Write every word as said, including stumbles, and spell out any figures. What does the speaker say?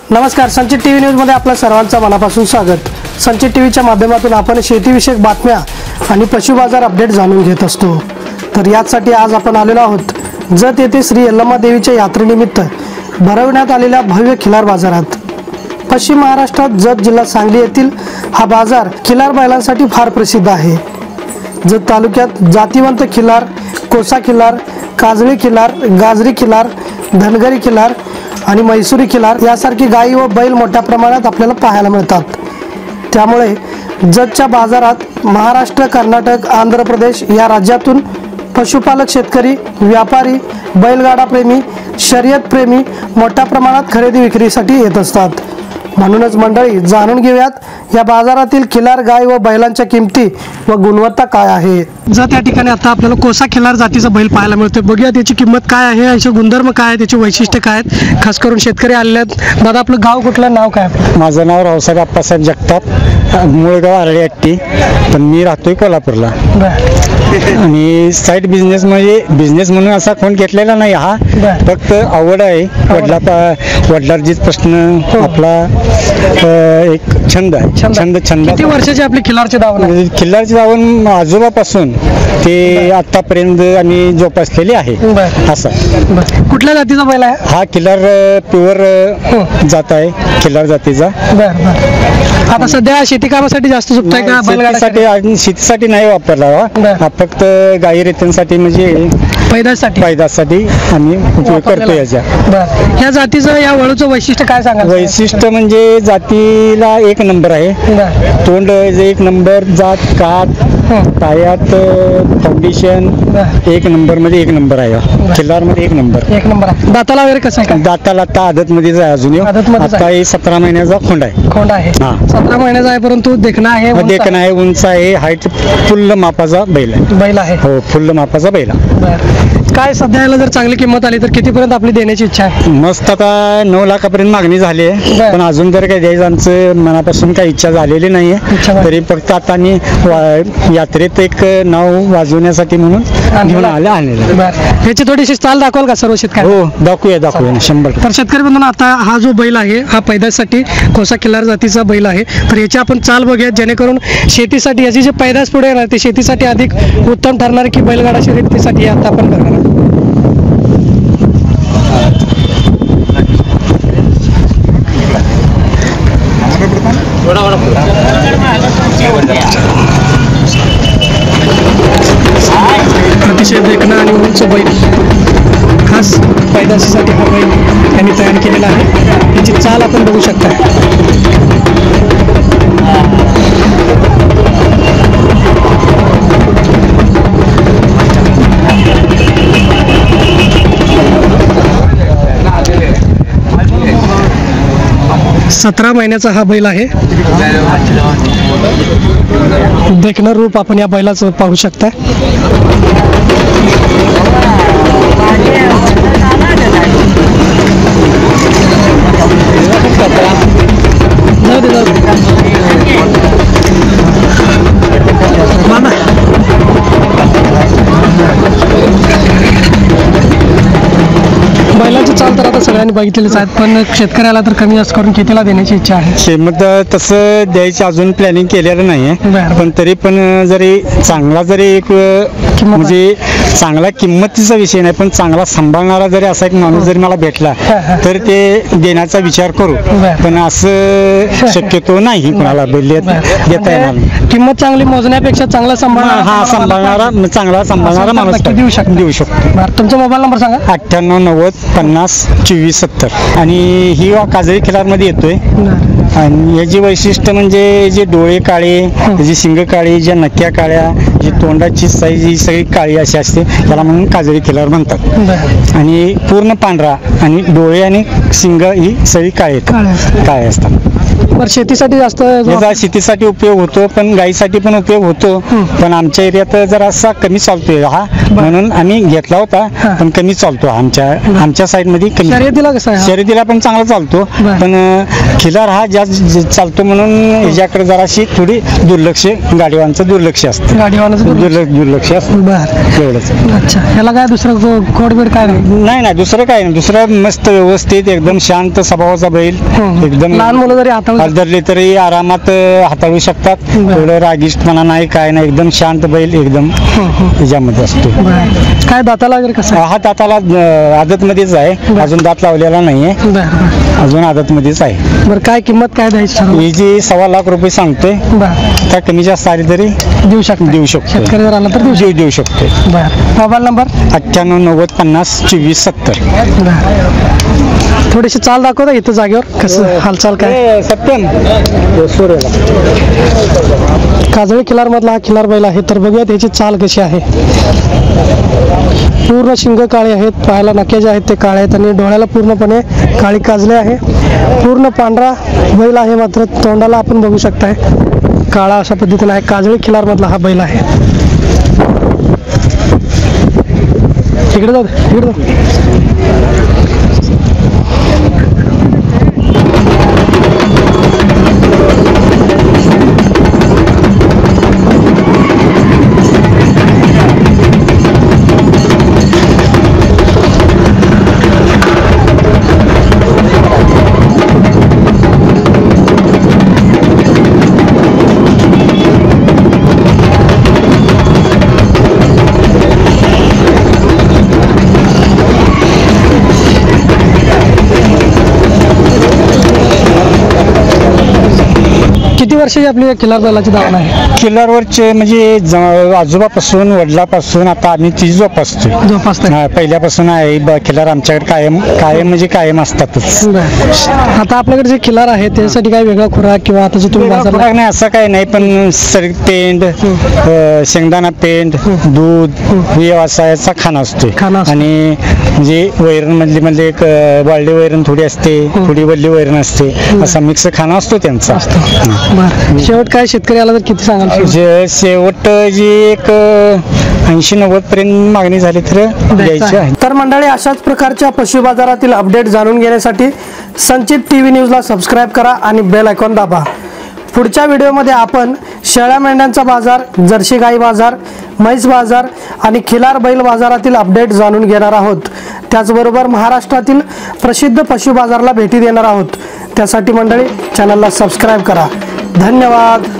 नमस्कार, संचित TV news मध्ये आपल्या सर्वांचं मनापासून स्वागत। संचित टीव्हीच्या माध्यमातून आपण शेतीविषयक बातम्या आणि पशु बाजार अपडेट जाणून घेत असतो। तर यासाठी आज आपण आलेलो आहोत जत येथे श्री यल्लम्मा देवीच्या यात्रेनिमित्त भरवण्यात आलेल्या भव्य खिलार बाजारात। पश्चिम महाराष्ट्रात जत जिल्हा सांगली येथील हा बाजार खिलार बैलांसाठी फार प्रसिद्ध आहे। जत तालुक्यात जातिवंत खिलार, कोसा खिलार, काजळी खिलार, गाजरी खिलार, धनगरी खिलार आणि मैसुरी खिलार यासारखी गायी व बैल मोठ्या प्रमाणात आपल्याला पाहायला मिळतात। त्यामुळे जतच्या बाजारात महाराष्ट्र, कर्नाटक, आंध्र प्रदेश या राज्यातून पशुपालक, शेतकरी, व्यापारी, बैलगाडा प्रेमी, शर्यत प्रेमी मोठ्या प्रमाणात खरेदी विक्रीसाठी येत असतात। म्हणूनच मंडळी, जाणून घेऊयात या बाजारातील खिलार गाय व बैलांच्या किमती व गुणवत्ता काय आहे। जत या ठिकाणी आता आपल्याला कोसा खिलार जातीचा बैल पाहायला मिळतो। बघूया त्याची किंमत काय आहे, याचे गुणधर्म काय आहे, त्याची वैशिष्ट्य काय आहेत। खास करून शेतकरी आलेले आहेत। दादा, आपलं गाव कुठलं, नाव काय? माझं नाव रावसाहेब आप्पासाहेब जगताप, मूळगाव आरळी अट्टी, पण मी राहतोय कोल्हापूरला। आणि साईड बिझनेस म्हणजे बिझनेस म्हणून असा कोण घेतलेला नाही, हा फक्त आवड आहे। वडला वडिलांचीच प्रश्न आपला एक छंद आहे। छंद छंद किती वर्षाची आपली खिलारची दावण आहे? खिल्लारची दावण आजोबापासून ते आतापर्यंत आम्ही जोपासलेली आहे। असं कुठल्या जातीचा बैल आहे हा? खिल्लार प्युअर जात आहे, खिल्लार जातीचा। आता सध्या शेती कामासाठी जास्त चुकताय का? बैलगाड्यासाठी शेतीसाठी नाही वापरला हा, फक्त गाई रेत्यांसाठी म्हणजे पैदासाठी पैदासाठी आम्ही उपयोग करतो याच्या। ह्या जातीचं, या वळूचं वैशिष्ट्य काय सांगा? वैशिष्ट्य म्हणजे जातीला एक नंबर आहे। तोंड एक नंबर, जात काठ, पायात फाउंडेशन एक नंबर मध्ये एक नंबर आहे। खिल्लार मध्ये एक नंबर एक नंबर आहे। दाताला वगैरे कसं आहे? दाताला आता आदत मध्ये आहे अजून। आता हे सतरा महिन्याचा खोंड आहे। खोंड आहे, सतरा महिन्याचा आहे, परंतु देखणा आहे, देखणा आहे, उंच आहे, हाईट फुल्ल मापाचा बैल आहे। बैल आहे हो, फुल्ल मापाचा बैल आहे। काय सध्या याला जर चांगली किंमत आली तर कितीपर्यंत आपली देण्याची इच्छा आहे? मस्त, आता नऊ लाखापर्यंत मागणी झाली आहे, पण अजून तर काही द्यायचं आमचं मनापासून काही इच्छा झालेली नाहीये। तरी फक्त आता आम्ही यात्रेत एक नाव वाजवण्यासाठी म्हणून घेऊन आले आणलेलं। ह्याची थोडीशी चाल दाखवाल का सर्व शेतकरी? हो, दाखवूया दाखवूया शंभर। तर शेतकरी बंधूंनो, आता हा जो बैल आहे हा पैदासाठी कोसा खिल्लार जातीचा बैल आहे। तर याची आपण चाल बघूया, जेणेकरून शेतीसाठी याची जी पैदास पुढे येणार ती शेतीसाठी अधिक उत्तम ठरणार की बैलगाडा शर्यतीसाठी आता आपण बघणार। अतिशय देखणं आणि उंच बैल, खास पैदाशीसाठी हा बैल त्यांनी तयार केलेला आहे। याची चाल आपण बघू शकता। सतरा महिन्याचा हा बैल आहे। देखणं रूप आपण या बैलाचं पाहू शकता। बैलाची चाल तर आता सगळ्यांनी बघितलेलीच आहेत, पण शेतकऱ्याला तर कमी जास्त करून कितीला देण्याची इच्छा आहे? किंमत तसं द्यायची अजून प्लॅनिंग केलेलं नाहीये, पण तरी पण जरी चांगला जरी एक म्हणजे चांगला किंमतीचा विषय नाही, पण चांगला सांभाळणारा जरी असा एक माणूस जरी मला भेटला तर ते देण्याचा विचार करू, पण असं शक्यतो नाही कुणाला देता येणार। किंमत चांगली मोजण्यापेक्षा चांगला सांभाळणारा, हा सांभाळणारा, चांगला सांभाळणारा माणूस देऊ शकतो देऊ शकतो तुमचा मोबाईल नंबर सांगा? अठ्ठ्याण्णव नव्वद पन्नास चोवीस सत्तर। आणि ही काजळी खिलार मध्ये येतोय। आणि याची वैशिष्ट्य म्हणजे जे डोळे काळे, त्याची शिंग काळी, ज्या नक्या काळ्या, जी तोंडाची साईज ही सगळी काळी अशी असते, त्याला म्हणून काजळी खिलार म्हणतात। आणि पूर्ण पांढरा आणि डोळे आणि शिंग ही सगळी काळे काळे असतात। शेतीसाठी जास्त याचा शेतीसाठी उपयोग होतो, पण गाईसाठी पण उपयोग होतो, पण आमच्या एरियात जरा असा कमी चालतोय हा। म्हणून आम्ही घेतला होता, पण कमी चालतो आमच्या आमच्या साईड मध्ये कमी. शर्यतीला कसं आहे? शर्यतीला पण चांगला चालतो, पण खिलार हा जास्त चालतो म्हणून ह्याच्याकडे जराशी थोडी दुर्लक्ष, गाडीवांचं दुर्लक्ष असतं. गाडीवानाचं दुर्लक्ष दुर्लक्ष असतं बर. एवढंच. अच्छा, ह्याला काय दुसरं कोडबीड काय नाही? नाही नाही दुसरं काय नाही, दुसरं मस्त व्यवस्थित एकदम शांत स्वभावाचा बैल, एकदम लहान मुलं जरी हाताळू धरले तरी आरामात हाताळू शकतात. एवढं रागिष्टपणा नाही, काय नाही, एकदम शांत बैल एकदम ह्याच्यामध्ये असतो. काय दाताला वगैरे कसं? हा दाताला आदत मध्येच आहे, अजून दात लावलेला नाहीये, अजून आदत मध्येच आहे. बरं, काय किंमत काय द्यायची? ही जी सव्वा लाख रुपये सांगतोय, त्या कमी जास्त आली तरी देऊ शकतो देऊ शकतो शेतकरी जर आला तर देऊ देऊ शकतो. बरं, मोबाईल नंबर अठ्ठ्याण्णव नव्वद पन्नास चोवीस सत्तर. थोडीशी चाल दाखवता इथं जागेवर कसं हालचाल काय? सत्यम काजळी खिलार मधला हा खिलार बैल आहे, तर बघूया त्याची चाल कशी आहे. पूर्ण शिंग काळे आहेत, पायाला नखे जे आहेत ते काळे आहेत आणि डोळ्याला पूर्णपणे काळी काजले आहे. पूर्ण पांढरा बैल आहे, मात्र तोंडाला आपण बघू शकताय काळा अशा पद्धतीने आहे. काजळी खिलार मधला हा बैल आहे. इकडे जाऊ इकडे जाऊ किती वर्षाची आपली खिलार बैलाची दावण आहे? खिल्लारवरचे म्हणजे ज- आजोबापासून वडिलापासून आता आम्ही ती जोपासतोय. जोपासताय? हा, पहिल्यापासून आहे ब- खिल्लार आमच्याकडे कायम कायम म्हणजे कायम असतातच. आता आपल्याकडे जे खिलार आहे त्यासाठी काय वेगळा खुराक किंवा आता जे तुम्ही बाजारला खुराक नाही असं काही नाही, पण सर पेंड, अ, शेंगदाणा पेंड, दूध व्यवसायाचा खाना असतोय. खाना असतो. आणि म्हणजे वैरण मधली म्हणजे एक अ, वाळली वैरण थोडी असते, थोडी वल्ली वैरण असते, असा मिक्स खाना असतो त्यांचा. बरं, शेवट काय शेतकरी आला तर किती सांगाल? जे शेवट जी एक ऐंशी नव्वद पर्यंत मागणी झाली तर द्यायची आहे. तर मंडळी, अशाच प्रकारच्या पशु बाजारातील अपडेट जाणून घेण्यासाठी संचित टीव्ही न्यूजला सबस्क्राईब करा आणि बेल आयकॉन दाबा. पुढच्या व्हिडिओमध्ये आपण शेळ्या मेंढ्यांचा बाजार, जर्सी गाई बाजार, म्हैस बाजार आणि खिलार बैल बाजारातील अपडेट जाणून घेणार आहोत. त्याचबरोबर महाराष्ट्रातील प्रसिद्ध पशु बाजारला भेटी देणार आहोत. त्यासाठी मंडळी चॅनलला सबस्क्राईब करा. धन्यवाद.